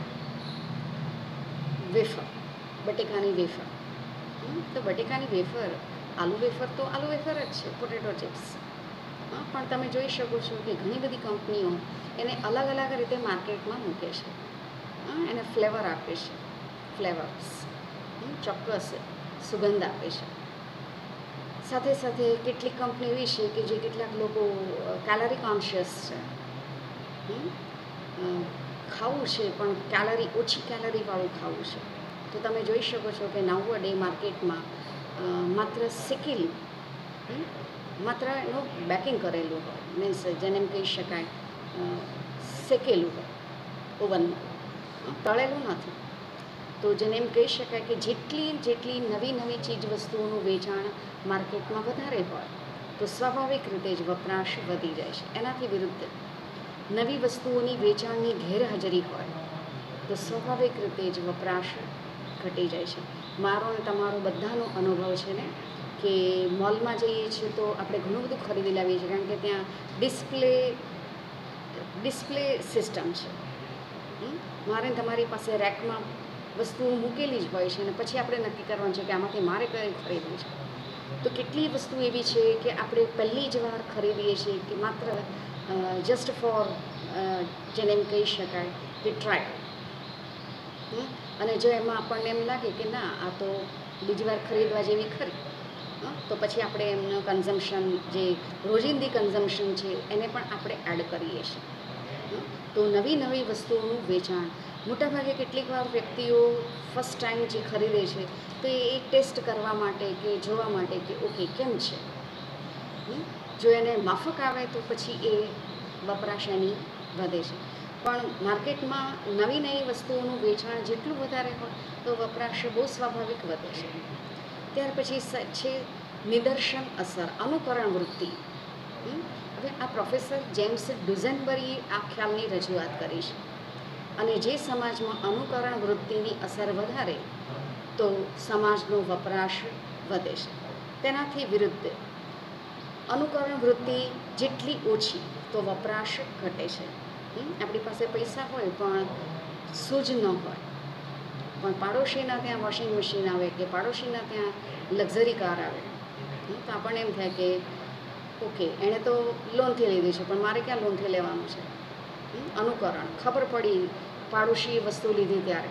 વેફર, બટેકાની વેફર. તો બટેકાની વેફર, આલુ વેફર તો આલુ વેફર જ છે, પોટેટો ચિપ્સ. હા, પણ તમે જોઈ શકો છો કે ઘણી બધી કંપનીઓ એને અલગ અલગ રીતે માર્કેટમાં મૂકે છે. હા, એને ફ્લેવર આપે છે, ફ્લેવર્સ ચોક્કસ સુગંધ આપે છે. સાથે સાથે કેટલીક કંપની એવી છે કે જે કેટલાક લોકો કેલરી કોન્શિયસ છે. ખાવું છે પણ કેલરી ઓછી કેલરીવાળું ખાવું છે. તો તમે જોઈ શકો છો કે નાઉ ડે માર્કેટમાં માત્ર શેકેલું, માત્ર એનું બેકિંગ કરેલું હોય, મીન્સ જેને એમ કહી શકાય શેકેલું હોય ઓવનમાં, તળેલું નથી. તો જેને એમ કહી શકાય કે જેટલી જેટલી નવી નવી ચીજ વસ્તુઓનું વેચાણ માર્કેટમાં વધારે હોય તો સ્વાભાવિક રીતે જ વપરાશ વધી જાય છે. એનાથી વિરુદ્ધ નવી વસ્તુઓની વેચાણની ગેરહાજરી હોય તો સ્વાભાવિક રીતે જ વપરાશ ઘટી જાય છે. મારો અને તમારો બધાનો અનુભવ છે ને કે મોલમાં જઈએ છીએ તો આપણે ઘણું બધું ખરીદી લાવીએ છીએ, કારણ કે ત્યાં ડિસ્પ્લે ડિસ્પ્લે સિસ્ટમ છે. મારે તમારી પાસે રેકમાં વસ્તુઓ મૂકેલી જ હોય છે અને પછી આપણે નક્કી કરવાનું છે કે આમાંથી મારે કઈ ખરીદવું છે. તો કેટલી વસ્તુ એવી છે કે આપણે પહેલી જ વાર ખરીદીએ છીએ કે માત્ર જસ્ટ ફોર જેને એમ કહી શકાય કે ટ્રાય. અને જો એમાં આપણને એમ લાગે કે ના આ તો બીજી વાર ખરીદવા જેવી ખરી, તો પછી આપણે એમનું કન્ઝમ્પશન જે રોજિંદી કન્ઝમ્પશન છે એને પણ આપણે એડ કરીએ છીએ. તો નવી નવી વસ્તુઓનું વેચાણ મોટાભાગે કેટલીક વાર વ્યક્તિઓ ફર્સ્ટ ટાઈમ જે ખરીદે છે તો એ ટેસ્ટ કરવા માટે કે જોવા માટે કે ઓકે કેમ છે. જો એને માફક આવે તો પછી એ વપરાશ એની વધે છે. પણ માર્કેટમાં નવી નવી વસ્તુઓનું વેચાણ જેટલું વધારે હોય તો વપરાશ બહુ સ્વાભાવિક વધે છે. ત્યાર પછી છે નિદર્શન અસર, અનુકરણ વૃત્તિ. હવે આ પ્રોફેસર જેમ્સ ડુઝનબરીએ આ ખ્યાલની રજૂઆત કરી છે. અને જે સમાજમાં અનુકરણ વૃત્તિની અસર વધારે તો સમાજનો વપરાશ વધે છે. તેનાથી વિરુદ્ધ અનુકરણ વૃત્તિ જેટલી ઓછી તો વપરાશ ઘટે છે. આપણી પાસે પૈસા હોય પણ સૂઝ ન હોય, પણ પાડોશીના ત્યાં વોશિંગ મશીન આવે કે પાડોશીના ત્યાં લક્ઝરી કાર આવે તો આપણને એમ થાય કે ઓકે એણે તો લોનથી લીધી છે પણ મારે ક્યાં લોનથી લેવાનું છે. અનુકરણ, ખબર પડી પાડોશીએ વસ્તુ લીધી ત્યારે.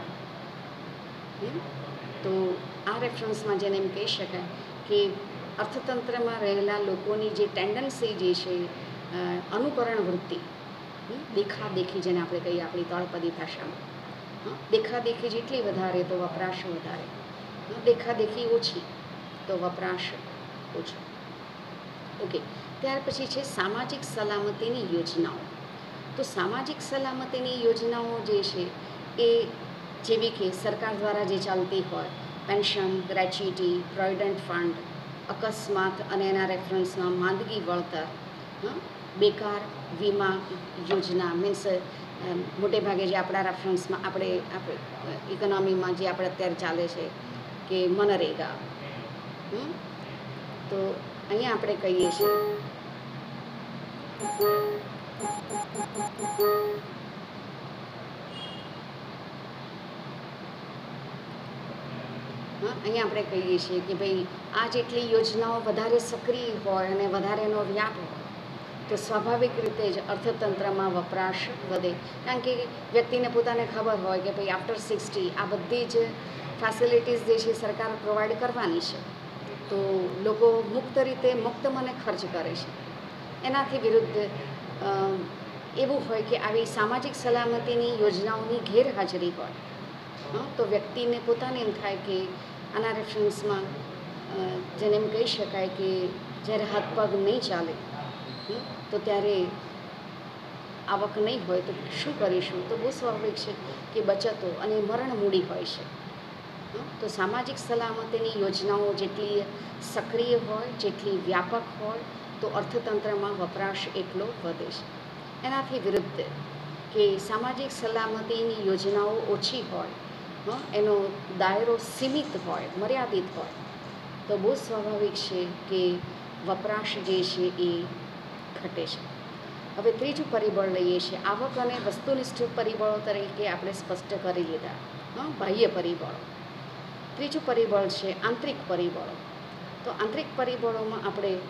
તો આ રેફરન્સમાં જેને એમ કહી શકાય કે અર્થતંત્રમાં રહેલા લોકોની જે ટેન્ડન્સી જે છે અનુકરણ વૃત્તિ, દેખાદેખી જેને આપણે કહીએ આપણી તળપદી ભાષામાં, દેખાદેખી જેટલી વધારે તો વપરાશ વધારે, દેખાદેખી ઓછી તો વપરાશ ઓછો. ઓકે, ત્યાર પછી છે સામાજિક સલામતીની યોજનાઓ. તો સામાજિક સલામતીની યોજનાઓ જે છે એ જેવી કે સરકાર દ્વારા જે ચાલતી હોય પેન્શન, ગ્રેચ્યુટી, પ્રોવિડન્ટ ફંડ, અકસ્માત અને એના રેફરન્સમાં માંદગી વળતર, બેકાર વીમા યોજના, મીન્સ મોટે ભાગે જે આપણા રેફરન્સમાં આપણે આપણે ઇકોનોમીમાં જે આપણે અત્યારે ચાલે છે કે મનરેગા. તો અહીંયા આપણે કહીએ છીએ હા અહીંયા આપણે કહીએ છીએ કે ભાઈ આ જેટલી યોજનાઓ વધારે સક્રિય હોય અને વધારે એનો વ્યાપ હોય તો સ્વાભાવિક રીતે જ અર્થતંત્રમાં વપરાશ વધે. કારણ કે વ્યક્તિને પોતાને ખબર હોય કે ભાઈ આફ્ટર સિક્સટી આ બધી જ ફેસિલિટીઝ જે છે સરકાર પ્રોવાઈડ કરવાની છે, તો લોકો મુક્ત રીતે મુક્ત મને ખર્ચ કરે છે. એનાથી વિરુદ્ધ એવું હોય કે આવી સામાજિક સલામતીની યોજનાઓની ગેરહાજરી હોય તો વ્યક્તિને પોતાને એમ થાય કે આના રેફરન્સમાં જેને એમ કહી શકાય કે જ્યારે હાથ પગ નહીં ચાલે તો ત્યારે આવક નહીં હોય તો શું કરીશું, તો બહુ સ્વાભાવિક છે કે બચતો અને મરણ મૂડી હોય છે. તો સામાજિક સલામતીની યોજનાઓ જેટલી સક્રિય હોય, જેટલી વ્યાપક હોય તો અર્થતંત્રમાં વપરાશ એટલો વધે છે. એનાથી વિરુદ્ધ કે સામાજિક સલામતીની યોજનાઓ ઓછી હોય, એનો દાયરો સીમિત હોય, મર્યાદિત હોય તો બહુ સ્વાભાવિક છે કે વપરાશ જે છે એ ઘટે છે. હવે ત્રીજું પરિબળ લઈએ છીએ આવક અને વસ્તુનિષ્ઠ પરિબળો તરીકે આપણે સ્પષ્ટ કરી લીધા, હા બાહ્ય પરિબળો. ત્રીજું પરિબળ છે આંતરિક પરિબળો. તો આંતરિક પરિબળોમાં આપણે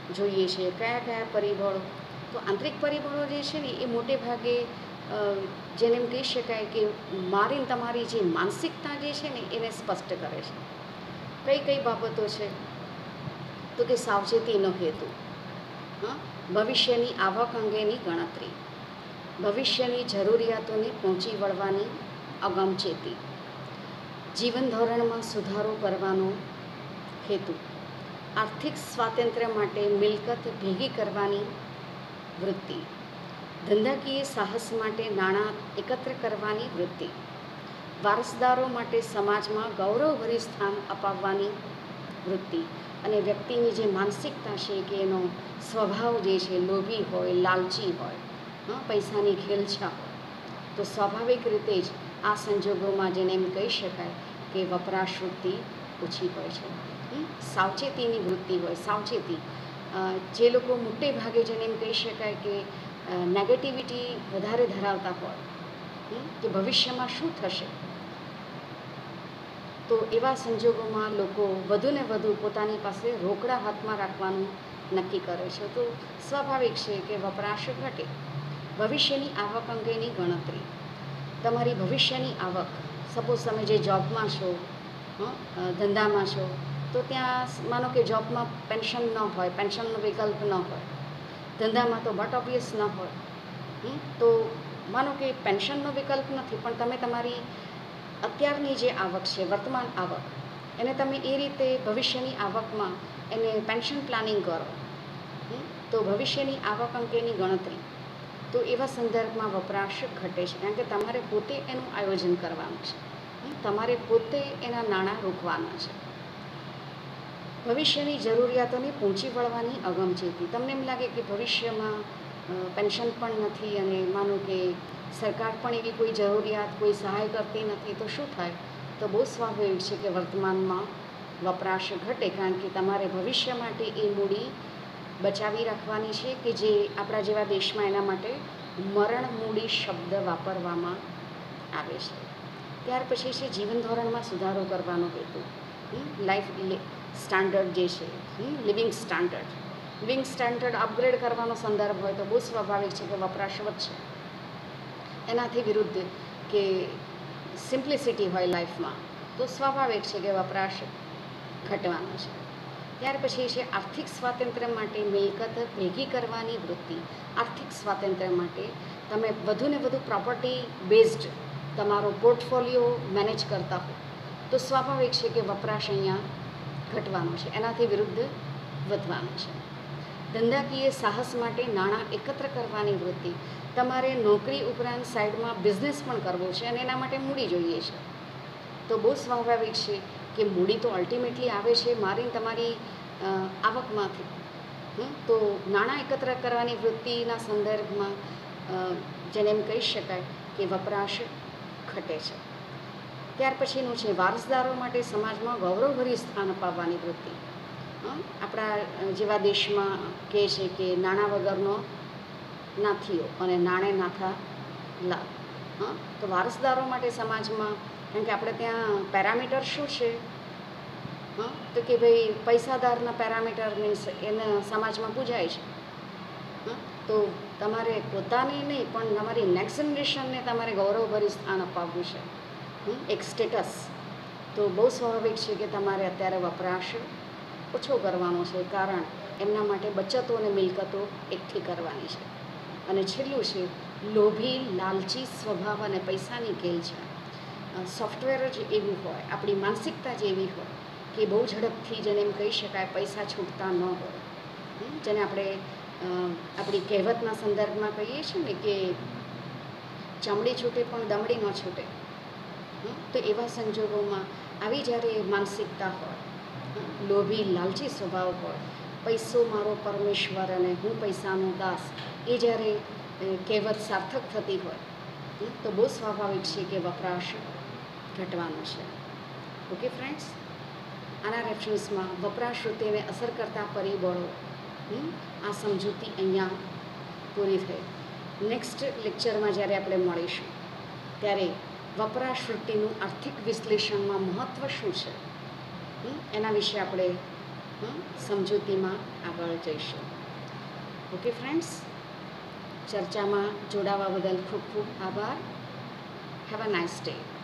જોઈએ છે, કયા કયા પરિબળો. તો આંતરિક પરિબળો જે છે ને એ મોટે ભાગે જેને એમ કહી શકાય કે મારી તમારી જે માનસિકતા જે છે ને એને સ્પષ્ટ કરે છે. કઈ કઈ બાબતો છે? તો કે સાવચેતીનો હેતુ, હા, ભવિષ્યની આવક અંગેની ગણતરી, ભવિષ્યની જરૂરિયાતોને પહોંચી વળવાની અગમચેતી, જીવન ધોરણમાં સુધારો કરવાનો હેતુ, આર્થિક સ્વાતંત્ર્ય માટે મિલકત ભેગી કરવાની વૃત્તિ, ધંધાકીય સાહસ માટે નાણાં એકત્ર કરવાની વૃત્તિ, વારસદારો માટે સમાજમાં ગૌરવભર્યું સ્થાન અપાવવાની વૃત્તિ. અને વ્યક્તિની જે માનસિકતા છે કે એનો સ્વભાવ જે છે લોભી હોય, લાલચી હોય, હા, પૈસાની ખેલછા હોય, તો સ્વાભાવિક રીતે જ આ સંજોગોમાં જેને એમ કહી શકાય કે વપરાશ વૃત્તિ ઓછી હોય છે. સાવચેતીની વૃત્તિ હોય, સાવચેતી. જે લોકો મોટે ભાગે જેને એમ કહી શકાય કે નેગેટિવિટી વધારે ધરાવતા હોય કે ભવિષ્યમાં શું થશે, તો એવા સંજોગોમાં લોકો વધુને વધુ પોતાની પાસે રોકડા હાથમાં રાખવાનું નક્કી કરે છે. તો સ્વાભાવિક છે કે વપરાશ ઘટે. ભવિષ્યની આવક અંગેની ગણતરી, તમારી ભવિષ્યની આવક, સપોઝ તમે જે જોબમાં છો, ધંધામાં છો, તો ત્યાં માનો કે જોબમાં પેન્શન ન હોય, પેન્શનનો વિકલ્પ ન હોય, ધંધામાં તો બટ ઓબ્વિયસ ન હોય, તો માનો કે પેન્શનનો વિકલ્પ નથી, પણ તમે તમારી અત્યારની જે આવક છે, વર્તમાન આવક, એને તમે એ રીતે ભવિષ્યની આવકમાં એને પેન્શન પ્લાનિંગ કરો, તો ભવિષ્યની આવક અંગેની ગણતરી, તો એવા સંદર્ભમાં વપરાશ ઘટે છે. કારણ કે તમારે પોતે એનું આયોજન કરવાનું છે, તમારે પોતે એના નાણાં રોકવાના છે. ભવિષ્યની જરૂરિયાતોને પહોંચી વળવાની અગમચેતી, તમને એમ લાગે કે ભવિષ્યમાં પેન્શન પણ નથી અને માનો કે સરકાર પણ એવી કોઈ જરૂરિયાત, કોઈ સહાય કરતી નથી, તો શું થાય? તો બહુ સ્વાભાવિક છે કે વર્તમાનમાં વપરાશ ઘટે. કારણ કે તમારે ભવિષ્ય માટે એ મૂડી બચાવી રાખવાની છે કે જે આપણા જેવા દેશમાં એના માટે મરણ મૂડી શબ્દ વાપરવામાં આવે છે. ત્યાર પછી છે જીવન ધોરણમાં સુધારો કરવાનો હેતુ, લાઈફ સ્ટાન્ડર્ડ જે છે, living standard, living standard upgrade કરવાનો સંદર્ભ હોય તો બહુ સ્વાભાવિક છે કે વપરાશ વધશે. એનાથી વિરુદ્ધ કે સિમ્પ્લિસિટી હોય લાઈફમાં, તો સ્વાભાવિક છે કે વપરાશ ઘટવાનો છે. ત્યાર પછી છે આર્થિક સ્વાતંત્ર્ય માટે મિલકત ભેગી કરવાની વૃત્તિ. આર્થિક સ્વાતંત્ર્ય માટે તમે વધુને વધુ પ્રોપર્ટી બેઝડ તમારો પોર્ટફોલિયો મેનેજ કરતા હો, તો સ્વાભાવિક છે કે વપરાશ અહીંયા ઘટવાનો છે, એનાથી વિરુદ્ધ વધવાનો છે. ધંધાકીય સાહસ માટે નાણાં એકત્ર કરવાની વૃત્તિ, તમારે નોકરી ઉપરાંત સાઈડમાં બિઝનેસ પણ કરવો છે અને એના માટે મૂડી જોઈએ છે, તો બહુ સ્વાભાવિક છે કે મૂડી તો અલ્ટિમેટલી આવે છે મારી તમારી આવકમાંથી. તો નાણાં એકત્ર કરવાની વૃત્તિના સંદર્ભમાં જેને એમ કહી શકાય કે વપરાશ ઘટે છે. ત્યાર પછીનું છે વારસદારો માટે સમાજમાં ગૌરવભર્યું સ્થાન અપાવવાની વૃત્તિ. આપણા જેવા દેશમાં કહે છે કે નાણાં વગરનો નાથીઓ અને નાણે નાથા લાભ. હા, તો વારસદારો માટે સમાજમાં, કારણ કે આપણે ત્યાં પેરામીટર શું છે, હા, તો કે ભાઈ પૈસાદારના પેરામીટર મીન્સ એને સમાજમાં પૂજાય છે. હા, તો તમારે પોતાને નહીં પણ તમારી નેક્સ્ટ જનરેશનને તમારે ગૌરવભર્યું સ્થાન અપાવવું છે, એક સ્ટેટસ. તો બહુ સ્વાભાવિક છે કે તમારે અત્યારે વપરાશ ઓછો કરવાનો છે, કારણ એમના માટે બચતો અને મિલકતો એકઠી કરવાની છે. અને છેલ્લું છે લોભી, લાલચી સ્વભાવ અને પૈસાની ખેલછા. સોફ્ટવેર જ એવું હોય, આપણી માનસિકતા જ એવી હોય કે બહુ ઝડપથી જેને એમ કહી શકાય પૈસા છૂટતા ન હોય, જેને આપણે આપણી કહેવતના સંદર્ભમાં કહીએ છીએ ને કે ચામડી છૂટે પણ દમડી ન છૂટે. તો એવા સંજોગોમાં આવી જ્યારે માનસિકતા હોય, લોભી લાલચી સ્વભાવ હોય, પૈસો મારો પરમેશ્વર અને હું પૈસાનો દાસ, એ જ્યારે કહેવત સાર્થક થતી હોય તો બહુ સ્વાભાવિક છે કે વપરાશ ઘટવાનો છે. ઓકે ફ્રેન્ડ્સ, આના રેફરન્સમાં વપરાશ વૃત્તિને અસર કરતા પરિબળો આ સમજૂતી અહીંયા પૂરી થઈ. નેક્સ્ટ લેક્ચરમાં જ્યારે આપણે મળીશું ત્યારે વપરાશ વૃત્તિનું આર્થિક વિશ્લેષણમાં મહત્ત્વ શું છે એના વિશે આપણે સમજૂતીમાં આગળ જઈશું. ઓકે ફ્રેન્ડ્સ, ચર્ચામાં જોડાવા બદલ ખૂબ ખૂબ આભાર. Have a nice day.